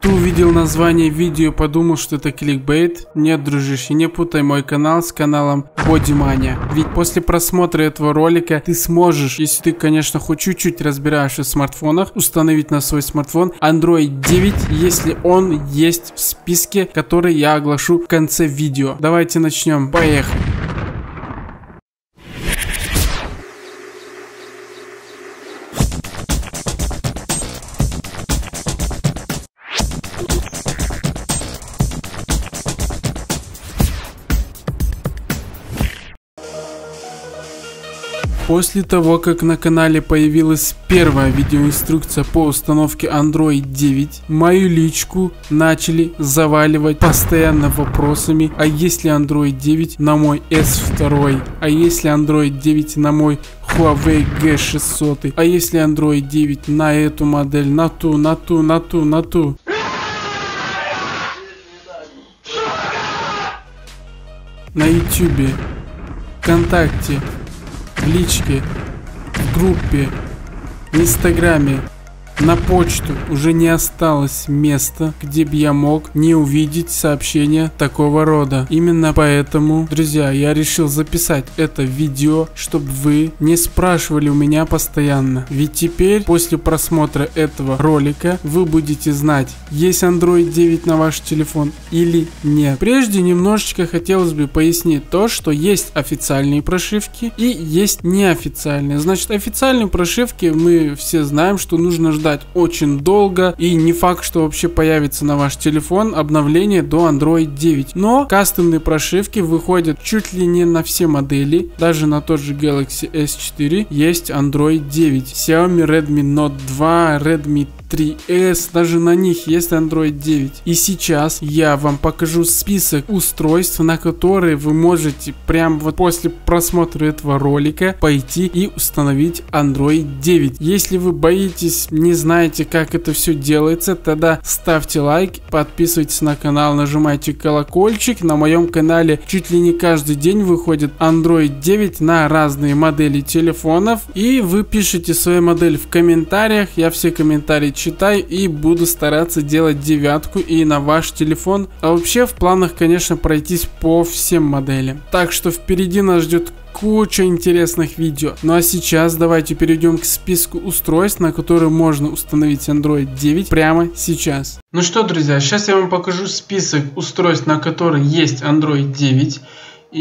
ты увидел название видео и подумал, что это кликбейт? Нет, дружище, не путай мой канал с каналом Бодимания. Ведь после просмотра этого ролика ты сможешь, если ты, конечно, хоть чуть-чуть разбираешься в смартфонах, установить на свой смартфон Android 9, если он есть в списке, который я оглашу в конце видео. Давайте начнем. Поехали. После того, как на канале появилась первая видеоинструкция по установке Android 9, мою личку начали заваливать постоянно вопросами: а если Android 9 на мой S2, а если Android 9 на мой Huawei G600, а если Android 9 на эту модель, на ту. На YouTube, ВКонтакте, в личке, в группе, в Инстаграме, на почту уже не осталось места, где бы я мог не увидеть сообщения такого рода. Именно поэтому, друзья, я решил записать это видео, чтобы вы не спрашивали у меня постоянно. Ведь теперь, после просмотра этого ролика, вы будете знать, есть Android 9 на ваш телефон или нет. Прежде немножечко хотелось бы пояснить то, что есть официальные прошивки и есть неофициальные. Значит, официальные прошивки мы все знаем, что нужно ждать очень долго, и не факт, что вообще появится на ваш телефон обновление до Android 9. Но кастомные прошивки выходят чуть ли не на все модели, даже на тот же Galaxy S4 есть Android 9. Xiaomi Redmi Note 2, Redmi 3S, даже на них есть Android 9. И сейчас я вам покажу список устройств, на которые вы можете прям вот после просмотра этого ролика пойти и установить Android 9. Если вы боитесь, не знаете, как это все делается, тогда ставьте лайк, подписывайтесь на канал, нажимайте колокольчик. На моем канале чуть ли не каждый день выходит Android 9 на разные модели телефонов, и вы пишите свою модель в комментариях, я все комментарии читаю и буду стараться делать девятку и на ваш телефон. А вообще в планах, конечно, пройтись по всем моделям. Так что впереди нас ждет куча интересных видео. Ну а сейчас давайте перейдем к списку устройств, на которые можно установить Android 9 прямо сейчас. Ну что, друзья, сейчас я вам покажу список устройств, на которые есть Android 9. И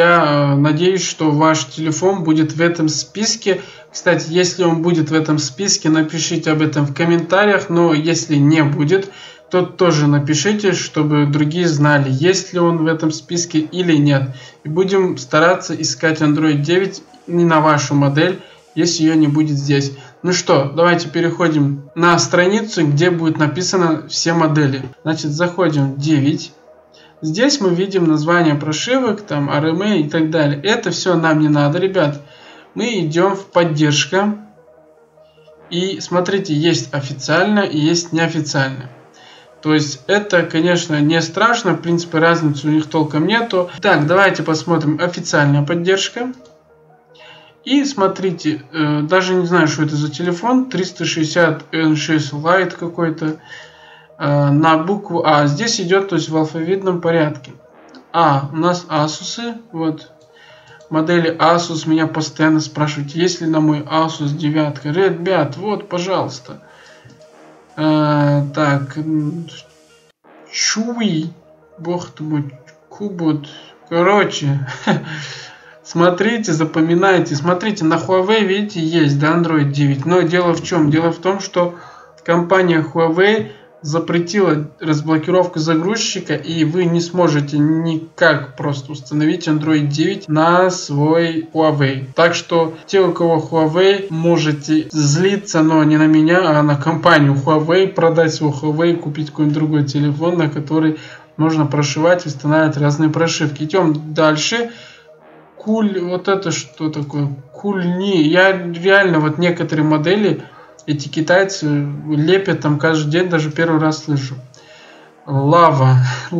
я надеюсь, что ваш телефон будет в этом списке. Кстати, если он будет в этом списке, напишите об этом в комментариях. Но если не будет, то тоже напишите, чтобы другие знали, есть ли он в этом списке или нет. И будем стараться искать Android 9 не на вашу модель, если ее не будет здесь. Ну что, давайте переходим на страницу, где будет написано все модели. Значит, заходим в 9. Здесь мы видим название прошивок, там RMA и так далее. Это все нам не надо, ребят. Мы идем в поддержка. И смотрите, есть официально и есть неофициально. То есть это, конечно, не страшно. В принципе, разницы у них толком нету. Так, давайте посмотрим официальная поддержка. И смотрите, даже не знаю, что это за телефон. 360 N6 Lite какой-то. На букву А. Здесь идет, то есть в алфавитном порядке. У нас Asus. Вот. Модели Asus меня постоянно спрашивают, есть ли на мой Asus 9. Ребят, вот, пожалуйста. Так. Чуи. Бог ты мой. Кубот. Короче. Смотрите, запоминайте. Смотрите, на Huawei, видите, есть, да, Android 9. Но дело в чем? Дело в том, что компания Huawei запретила разблокировку загрузчика, и вы не сможете никак просто установить Android 9 на свой Huawei. Так что те, у кого Huawei, можете злиться, но не на меня, а на компанию Huawei, продать свой Huawei, купить какой-нибудь другой телефон, на который можно прошивать и устанавливать разные прошивки. Идем дальше. Вот это что такое? Кульни. Я реально вот некоторые модели эти китайцы лепят там каждый день, даже первый раз слышу. Lava,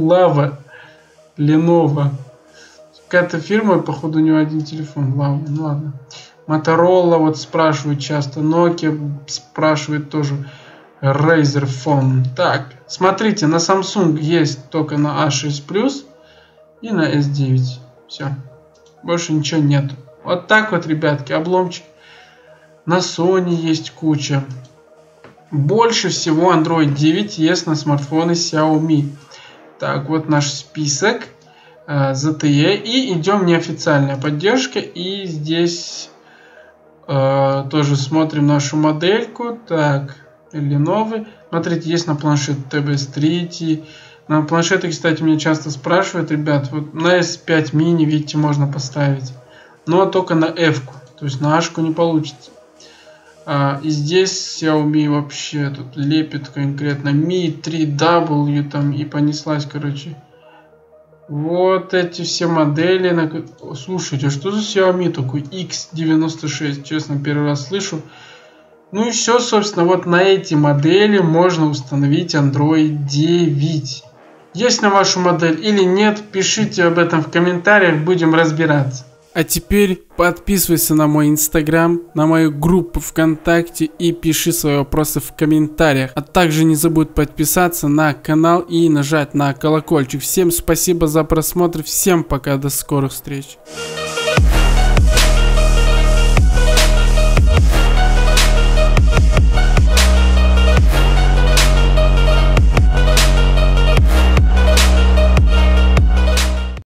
Lenovo. Какая-то фирма, походу, у него один телефон. Lava, ну ладно. Motorola вот спрашивают часто. Nokia спрашивает тоже. Razer Phone. Так, смотрите, на Samsung есть только на A6 Plus и на S9. Все. Больше ничего нет. Вот так вот, ребятки, обломчик. На Sony есть куча. Больше всего Android 9 есть на смартфоны Xiaomi. Так, вот наш список. ZTE. И идем неофициальная поддержка. И здесь тоже смотрим нашу модельку. Так, Lenovo. Смотрите, есть на планшет TBS3. На планшеты, кстати, меня часто спрашивают, ребят, вот на S5 mini, видите, можно поставить. Но только на F-ку. То есть на H-ку не получится. И здесь Xiaomi вообще тут лепит конкретно. Mi 3W там и понеслась, короче. Вот эти все модели. Слушайте, что за Xiaomi такой X96? Честно, первый раз слышу. Ну и все, собственно, вот на эти модели можно установить Android 9. Есть на вашу модель или нет, пишите об этом в комментариях, будем разбираться. А теперь подписывайся на мой инстаграм, на мою группу ВКонтакте и пиши свои вопросы в комментариях. А также не забудь подписаться на канал и нажать на колокольчик. Всем спасибо за просмотр, всем пока, до скорых встреч.